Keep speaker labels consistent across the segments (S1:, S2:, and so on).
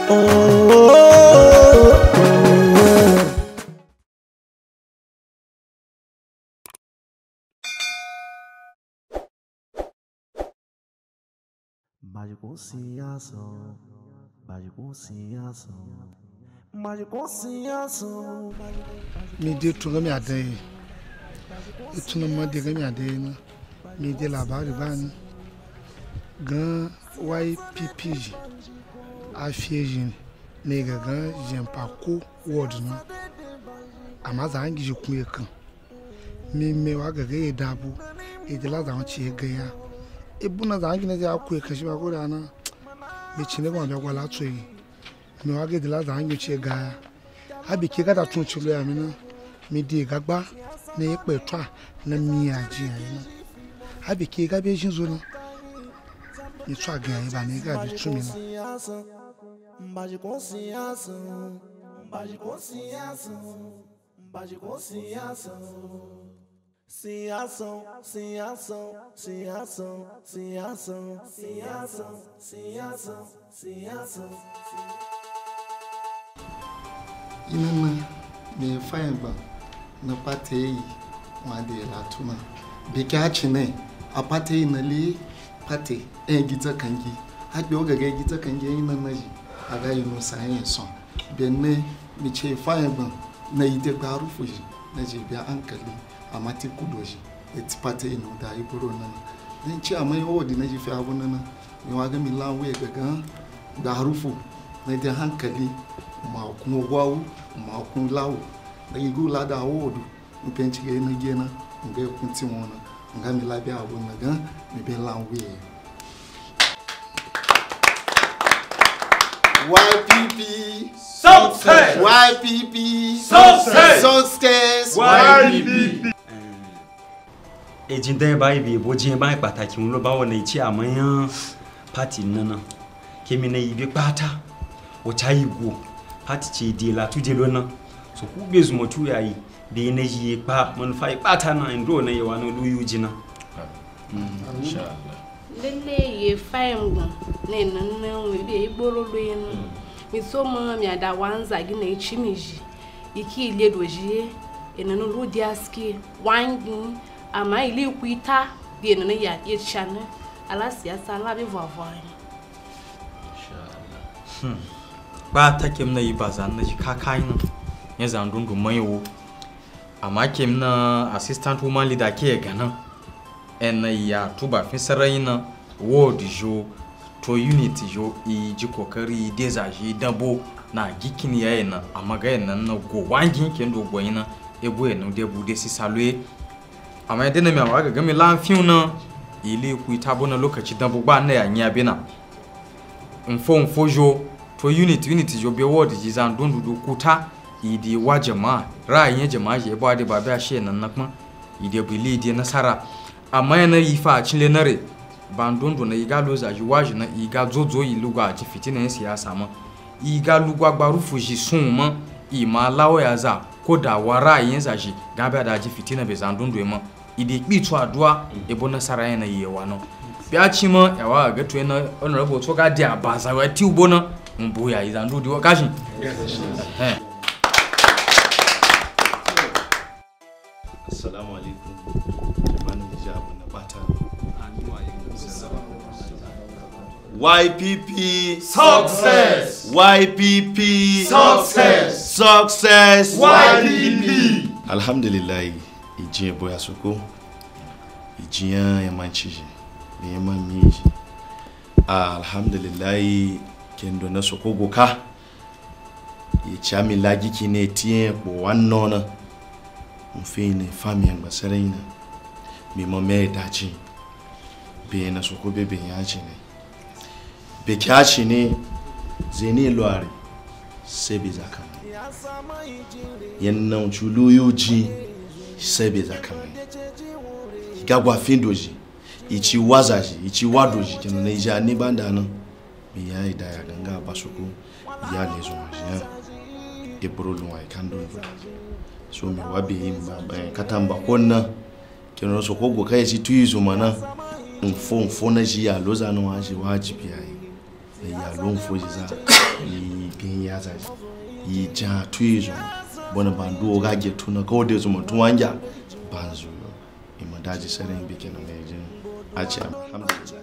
S1: BAZHIKO SIYASA, BAZHIKO SIYASA, BAZHIKO SIYASA.
S2: Me dai tunga mi adai, tuna ma dai ga mi adai na, me dai labari ba ni, gan YPP a fiye ne ga gan Jempako ward na, amma za an gishi kun yakan, me wa ga ya dabu, idila za an ci ga ya. Ibuna za an gina za ku yakan shi ba ko da na, me cine ba ba kwala tsoyi, me wa ga idila za an ci ga ya. Abi ke ga da tun ci lo ya mi na, me dai ga gba na ya petwa na mi aji ya na. Abi ke ga be jin zo na. Me twa ga ya ba ne ga bi tu mi na.
S1: BAZHIKO SIYASA, BAZHIKO SIYASA, BAZHIKO SIYASA. Siyaso, siyaso, siyaso, siyaso, siyaso, siyaso, siyaso.
S3: Inana me fayin ba na pate yi wade latuna. Beke hachi ne a pate yi na li pate gita kangi. Haɗe oga ga gita kangi inana ji aga yi no sayen son. Benne mi ce fayin ba na yi de gbaru fuji na je biya ankali. Amati kudoji eti pate ino da iburo nana den ci amai wodi na jifi abu nana mi waga mi lawe gaga da harufu na da hankali ma kuma gwawu ma kun lawo da igu la da wodu mi penci ga na gena nga kunti wona nga mi labi abu naga mi be lawe YPP success YPP success success YPP
S4: ejinde bai bi bojin bai pataki un lo ba wona ichi amayan party nana kemi na ibi pata o chayigo party che de la tu de lona so ku bezu mo tu yayi be na yi pa mun fa pata na ndo na yewa no lu yujina
S5: inshallah
S6: lele ye faimgo ne nana we be igboro lo yin mi so mo mi ada wanza gi na ichi miji iki ile doji enano lu diaski wangi ama ili kuita bi enana ya yechane ala siasa la be voavoin
S5: inshallah ba ta kem na yi bazan na ji kakai na ya zandun du mayo amma kem na assistant woman leader ke gana en ya tuba fin sarai na ward jo to unity jo i ji kokari dezaji dabo na gikini yayi na amma ga nan na go wangi ken do goyina ebo eno debu de si salwe amma yadda na mai waga game lamfiyu na ile ku ita bona lokaci dan bugba na ya nya bina info jo to unity jo be word ji zan dondudu kuta idi wa jama'a ra'ayin jama'a je ba da baba she nan na kuma idi bili di nasara amma yana yi fa cin lenare ban dondu na iga loza ji waji na iga zozo iluga ji fitina siyasa ma iga lugwa gbarufu ji sun ma ima lawo ya za ko da wara yin za ji gaba da ji fitina be zan dondu ma idi bitu adua ebo nasara yana yewa no bia chima yawa ga to na honorable to ga dia baza wa ti ubo na mbo ya izan do di wakashi
S7: assalamu alaikum bani hijabu na bata YPP success YPP success success YPP alhamdulillah ijiye boya soko ijiya ya manchiji ne mamiji alhamdulillah kendo na soko goka ichami lagi kine tie bo wannona mfine fami yanga sarayina mi mame dachi be na soko bebe yachi ne be kyachi ne zeni loare sebi zakam yenna chulu yuji sebi zakam igagwa findoji ichi wazaji ichi wadoji kenu na ija ni banda no mi ya ida ya ganga basuko ya lezo majiya ebro luwa ikando so mi wabi imba katamba konna kenu so kogo kai ci tuizo mana mfo na ji ya loza no waji wajibi ya lo mfo ji za bin ya zaji yi ja tuye zo bona bandu ga ge tuna ko de zo mutu wanja banzu imadaji saren bikin na mejin a ce alhamdulillah.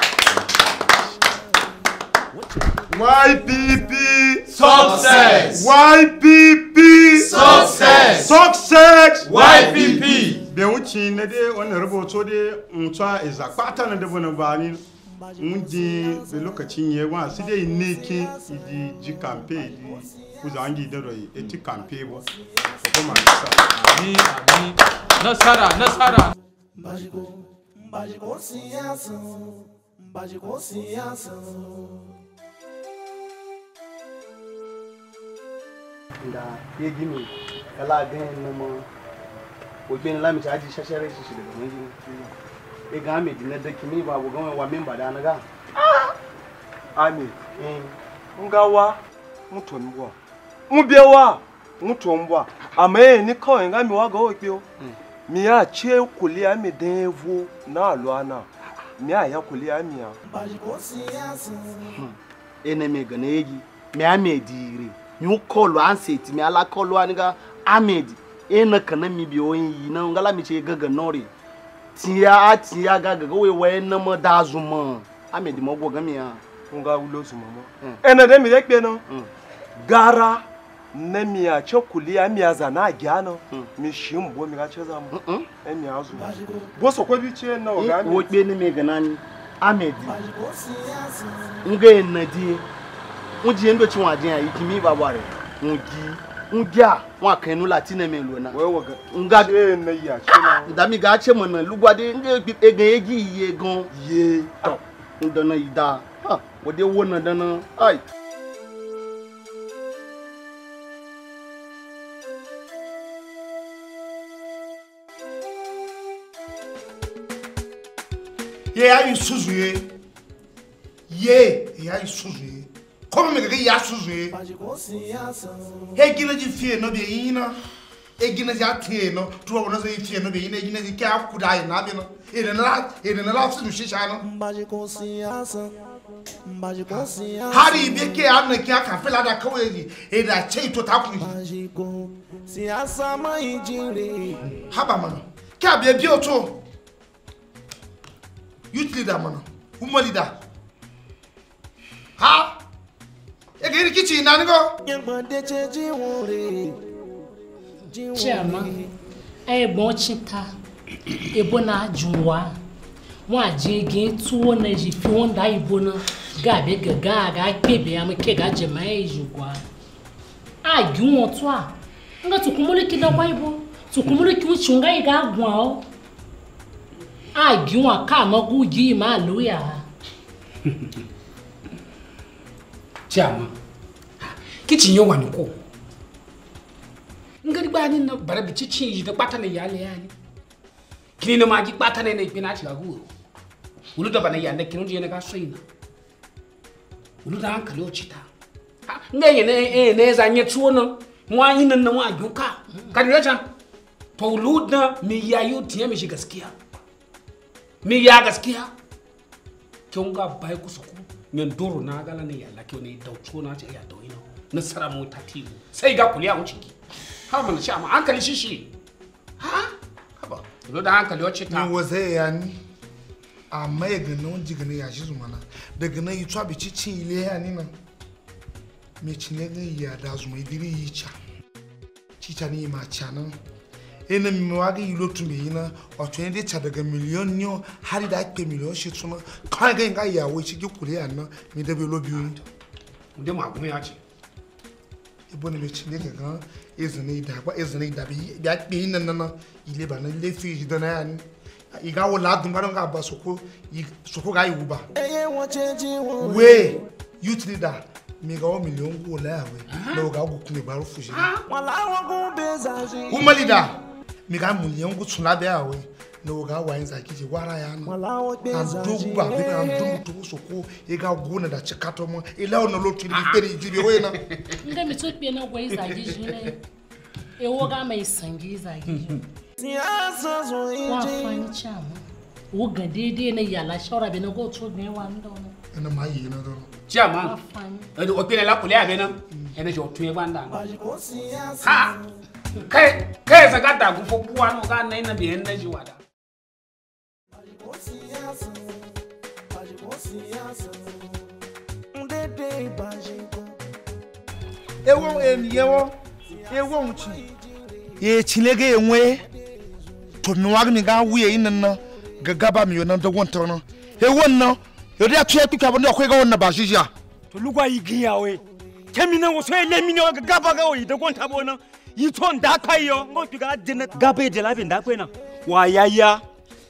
S8: YPP
S9: Success!
S8: YPP
S9: Success!
S8: Success!
S9: YPP!
S8: Be wuci na dai wannan rubuto dai mutsa iza kwata na dabo na bani mundi da lokacin yawa su dai ne ke idi ji campaign di kuzangi da roi eti campaign bo kuma
S5: Ami nasara
S1: BAZHIKO SIYASA BAZHIKO SIYASA
S3: da ya gini kala ganin na ma wajen lami ta aji shashare shi daga wani ya ga mai dinar da kimi ba bugan wa min ba da na ga
S8: ami ngawa mutombwa mubewa mutombwa amaye ni kawai nga mi waga okpeo mi ya che kulia mi devu na alwana mi ya kulia mi ya
S1: BAZHIKO SIYASA
S3: ene me ga negi me ame dire nyu kolo anseti me ala kolo aniga amedi ena kana mi bi oyin yi na ngala mi che gaga nori tiya gaga we na mo dazuma amedi mo go ga mi ya
S8: nga ulo su mama ena de mi rekpe no gara na mi ya che kulia mi ya za na gyano mi shimbo mi ga che za mu emi azu bo so kwa bi che na o ga mi
S3: wo pe ni me ga nani amedi
S1: BAZHIKO SIYASA
S3: nga enadi unji endo chi wa dia ikimi babare unji a wa kanu latina me lona
S8: we wo ga
S3: nga
S8: che na ya che na
S3: dami ga che mo na lugwade nga egan egi iye gan
S8: ye
S3: to ndana ida ha wo de wo na dana ai
S2: ye ya yi suzuye ye ya yi suzuye como me ga ya suzuye
S1: BAZHIKO SIYASA
S2: he gina ji fie no be yina e gina ji atie no to wo no so fie no be yina gina ji ka kuda yi na be no e na la su shisha no
S1: BAZHIKO SIYASA BAZHIKO SIYASA
S2: hari be ke an ki aka fela da kawai ji e da ce to ta ku
S1: BAZHIKO SIYASA mai jire
S2: haba mana ka be bi oto youth leader mana woman leader ha e ga ri kichi na ngo
S1: yegbode cheji wore
S10: Chama, é bom tinta, é bom na junwa, uma diga tu na jifi onda é bom na gabe gaga bebe ama que gaje mais jugwa. Ah, gumo tua, nga tu kumule kida waibo, tu kumule ki uchunga iga gwa. Ah, gumo kama guji maluya.
S9: Chama. Kichinyo wanuko. Ngari bani na barabi chichi da kwata ne yale yani. Kini no maji kwata ne pina chi gaguru. Ulu da bana yanda kinu je ne ga soina. Ulu da hankali o chita. Ngaye ne za nye tuwo no. Mwa yin nan wa juka. Ka dira can. To ulu da mi yayo tiye mi shi gaskiya. Mi ya gaskiya. Kin ga bai kusuku. Nyen doro na gala ne yalla ke ne daucho na ce ya doino. Na sara mu tatibu. Sai ga kuliya mu ciki. Ha mun sha ma hankali shishi. Ha? Haba. Ulu da hankali o chita.
S2: ni waze yani amma ya ga non jigana ya shi zumana daga nan yi twa bi cici ile ya ni na me cine ga ya da zuma idiri yi cha cica ni ma cha nan ena mi wa ga yilo tu me yina o to ende cha daga million nyo hari da ke million shi tuna kan ga ya wo ci ki kure ya na mi da be lobi un
S9: Nde ma gun ya ce.
S2: ibo ne me cine ga izini da bi ya ke nan nan ile ba na le fi da na ya ni iga wo la dun ga ba soko ga yi uba
S1: eye won cheji wore
S2: we youth leader mi ga 1 million go la we no ga go kun ba rufu shi
S1: wala won gun bezaji
S2: woman leader mi ga million go tun la be awe no ga wa yin zaki ji wara ya no
S1: wala won
S2: an
S1: bezaji
S2: do ba be an do to soko e ga go na da chikato mo ile ona lo tu ni pe ni jibe we na
S10: nga mi to pe na gwa izagi jine. E wo ga mai sangi izagi.
S1: siyasa zo
S10: Wa
S1: inji
S10: fani chama. Wo ga dede na yala shawara be na go to ne wa ndo no.
S2: ena ma yi na do
S9: Chama. Edo opele la kule abena. Ene jo tun e banda. Ha. Kai za gata ku fokuwa no ga na bi en na jiwada.
S2: Ewo nchi. Ye chilege enwe. To mi wa mi ga wuye inna gagaba mi yona do wonto no. Ewo no. Yo dia tue pika bo ne okwe ga wonna ba jija.
S4: To lugwa yigiya we. Kemi na wo so ele mi ne gagaba ga wo yi de wonta bo na. Yi ton da kai yo ngo pika de gaba de la bin da kai na. Wa yaya.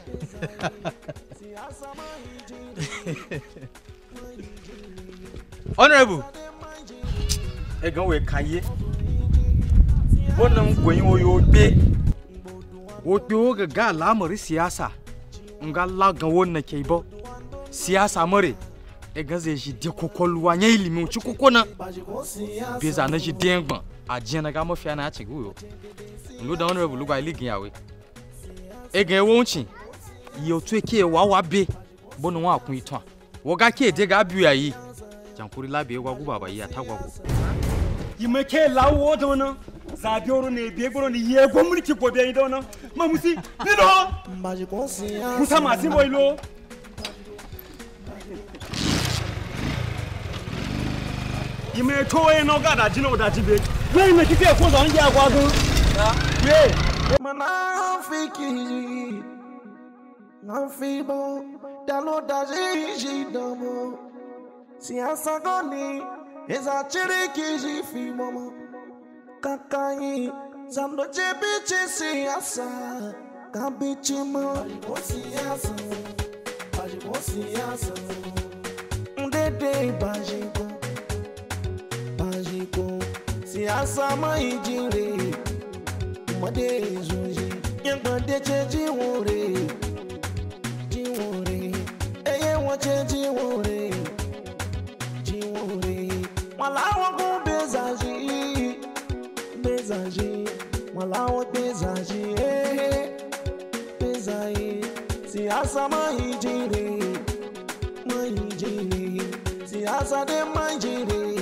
S5: Honorable. Egan we kaye. Wannan goyin oyo be. Wodo ga lamari siyasa. Nga lagan wannan ke ba. Siyasa mare. Egan zai shi de kokolwa nya ilimi uci kokona. Be za na shi dengban. Ajiya na ga mafiya na ci guyo. Lu da honorable lu ga ligin yawe. Egan wonchi. Yo to ke wa be. Bonu wa kun itan. Wo ga ke de ga biya yi. Jankuri labe gwa guba ba yi atagwa ko.
S4: Yimeke lawo do no. Zabi oro ne bi egboro ni ye gomuriki gobe yin do no. Mamusi, nido. Musa masimo ilo. Yime to e no ga da jino da jibe. We me kike ko so nje akwa gun. We.
S1: Mana fiki. Na fibo. Dalo da ji domo. Siyasa goni. Eza chiriki ji fi momo. Kakai. Zamdo jebichi siyasa. Kabichi mo. Bajiko siyasa. Ndede bajiko. Siyasa maijire. Made zunji. Yangande cheji wore. Jiwore. Eye wache jiwore. Jiwore. Malawa go bezaji. Bezaji. Malawa bezaji. Bezaji. Siyasa maijire. Maijire. Siyasa de maijire.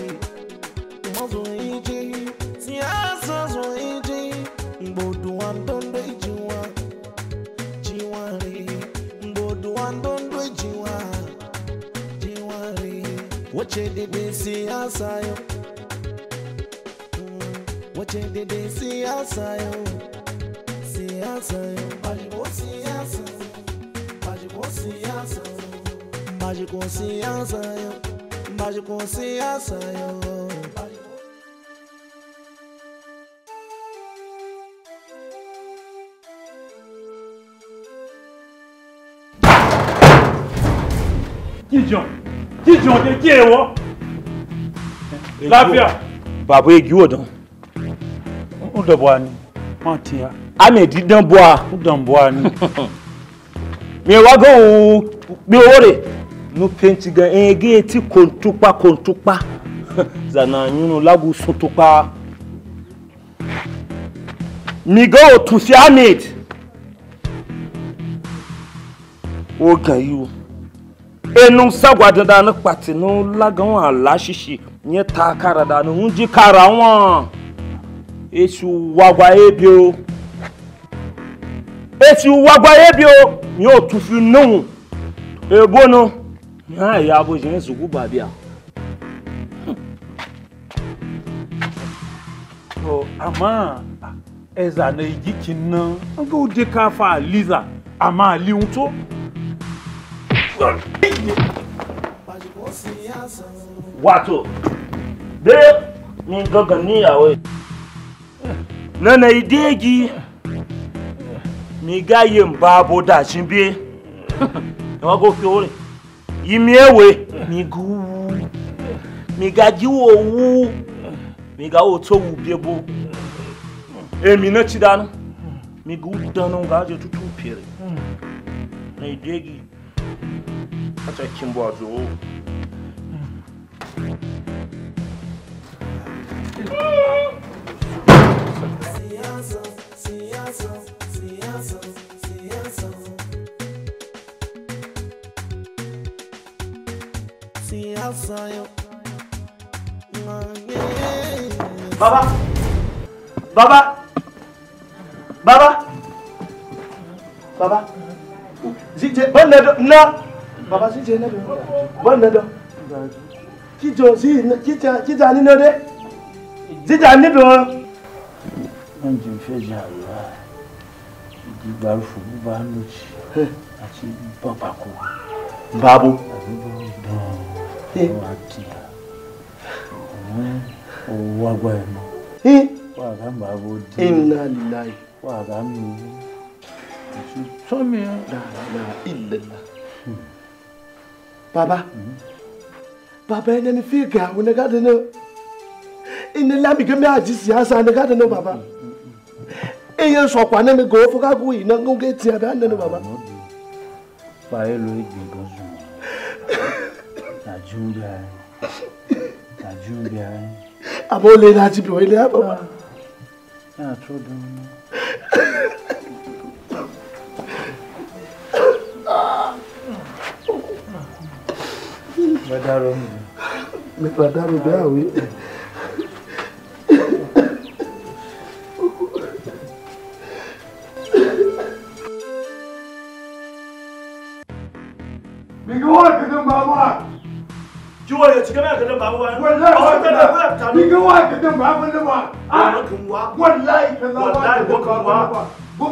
S1: Zoiji, siyasa zoiji, mbodu andondo ijiwa, jiwari, mbodu andondo ijiwa, jiwari. Wache dede siyasa yo, wache dede siyasa yo, siyasa yo. Bajiko siyasa, bajiko siyasa, bajiko siyasa yo, bajiko siyasa yo.
S4: Kijon de kewo. Lafia. Babu egiwo don. O do bo ani. Won ti ya. Ahmed dan bo a. O dan bo ani. Mi wa go bi ore. No penti gan ege ti kontupa. Zana yunu lagu sotupa. Mi go to fi Ahmed. O gan you. Enu sagwa dada na pati no lagan ala shishi nye takara da no unji kara won esu wagwa ebio ni o tufi no ebo no nya ya bo jin sugu babia
S8: o ama eza na igikin na ngo de ka fa liza ama ali unto
S7: Wato, be min gagani yawe. Nana idegi mi gayen babo da shimbe. Wa go fiore. Yimi ewe mi gu. Mi gaji wo wu. Mi ga o to wu biebo. Emi na chidanu. Mi gu danu ga je tutu pere. Na idegi acha kimbo azo. Baba. Baba. Baba. Baba. Zije bana do na. Baba zije na do. Bana do. Kijo zi kita ni no de. Zija ni do.
S11: Anji feja ya. Di barufu ba nuchi. Ati baba ko.
S7: Babu.
S11: Wagwa emo. Waga babu di.
S7: Inna lillahi.
S11: Waga mi. Somi
S7: la illallah. Baba. Baba ina ni figa wona ga da no. Inna lami ga me aji siyasa na ga da no baba. Eyan so kwa na mi go fo ka ku ina ngo ge ti ada na no baba.
S11: Ba e lo igbe gozu. Ajumbia.
S7: Abole na ti bi o ile baba.
S11: Na todo. Badaro
S7: me badaro be awi.
S8: Migawa kidan baba.
S7: Juwa ya cika mai kadan babu wani.
S8: Wallahi migawa kidan babu ne ba. Wallahi kaza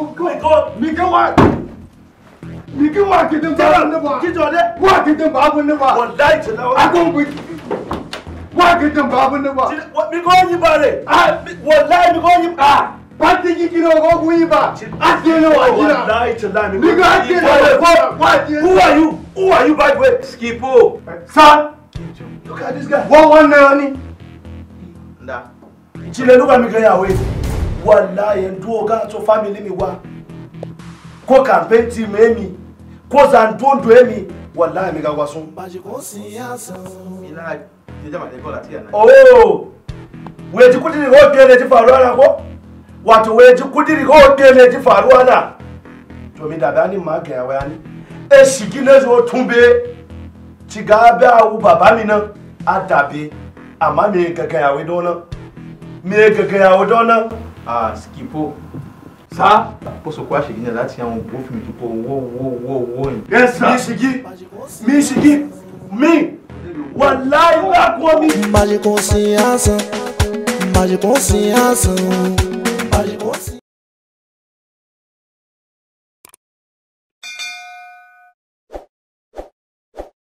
S8: migawa kidan babu ne ba.
S7: Kijo de.
S8: Wa kidan babu ne ba.
S7: Wallahi tana.
S8: Akon ku. Wa kidan babu ne ba.
S7: Migawa yi bare. Wallahi migawa yi ba.
S8: Pati kikiro go kuiba. Asieno wajira.
S7: Wallahi tana mi.
S8: Migawa asieno.
S7: Who are you? Who are you by the way? Skipo.
S8: Son.
S7: Look at this guy.
S8: What one nani?
S7: Nda. Chile luka mi kaya we. Wallahi nduo ga to family mi wa. Ko campaign team emi. Ko zantondo emi. Wallahi mi ga wasun. Bajiko siyasa. Ila jama de kola tia na. Oh. We ji kudiri go gele ji faruwa na ko? Wato we ji kudiri go gele ji faruwa na. To mi da bani ma ga ya ni. E shigile zo tumbe. Chigabe awu baba mi na adabe ama me gaga yawe dona
S5: Skipo sa posso kwa shigine láti àwọn go fi mi tupo wo
S7: yes sir mi shigi wallahi wa ko mi
S1: BAZHIKO SIYASA